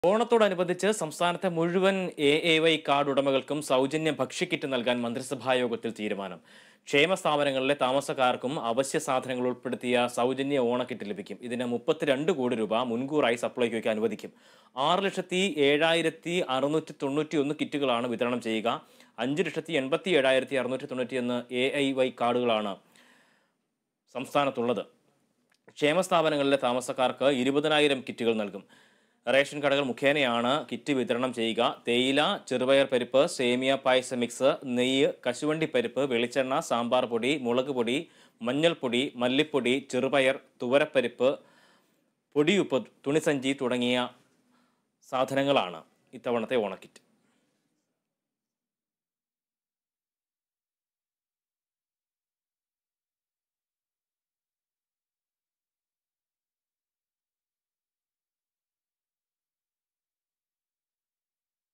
ഓണത്തോടനുബന്ധിച്ച് സംസ്ഥാനത്തെ മുഴുവൻ AAY കാർഡ് ഉടമകൾക്കും സൗജന്യ ഭക്ഷ്യക്കിറ്റ് നൽകാൻ മന്ത്രിസഭാ യോഗത്തിൽ തീരുമാനം. ക്ഷേമ സ്ഥാപനങ്ങളിലെ താമസക്കാർക്കും അവശ്യ സാധനങ്ങൾ ഉൾപ്പെടുത്തിയ സൗജന്യ ഓണക്കിറ്റ് ലഭിക്കും. ഇതിന് 32 കോടി രൂപ മുൻകൂറായി സപ്ലൈകോയ്ക്ക് അനുവദിക്കും. 6,07,691 കിറ്റുകളാണ് വിതരണം ചെയ്യുക. 5,87,691 AAY കാർഡുകളാണ് സംസ്ഥാനത്തുള്ളത്. ക്ഷേമ സ്ഥാപനങ്ങളിലെ താമസക്കാർക്ക് 20,000 കിറ്റുകൾ നൽകും. റേഷൻ കടകൾ മുഖേനയാണ് കിറ്റ് വിതരണം ചെയ്യുക. തേയില, ചെറുപയർ പരിപ്പ്, സേമിയ പായസ മിക്സ്, നെയ്യ്, കശുവണ്ടി പരിപ്പ്, വെളിച്ചെണ്ണ, സാമ്പാർ പൊടി, മുളക് പൊടി, മഞ്ഞൾപ്പൊടി, മല്ലിപ്പൊടി, ചെറുപയർ, തുവരപ്പരിപ്പ്, പൊടിയുപ്പ്, തുണിസഞ്ചി തുടങ്ങിയ സാധനങ്ങളാണ് ഇത്തവണത്തെ ഓണക്കിറ്റ്.